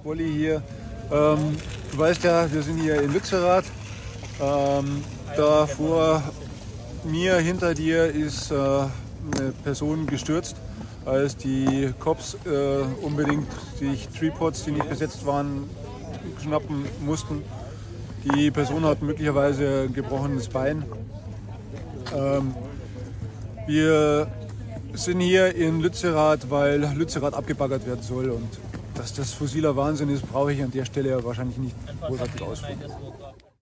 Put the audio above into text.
Wolli hier. Du weißt ja, wir sind hier in Lützerath. Da vor mir, hinter dir ist eine Person gestürzt, als die Cops unbedingt sich Tripods, die nicht besetzt waren, schnappen mussten. Die Person hat möglicherweise ein gebrochenes Bein. Wir sind hier in Lützerath, weil Lützerath abgebaggert werden soll, und dass das fossiler Wahnsinn ist, brauche ich an der Stelle wahrscheinlich nicht großartig ausführen.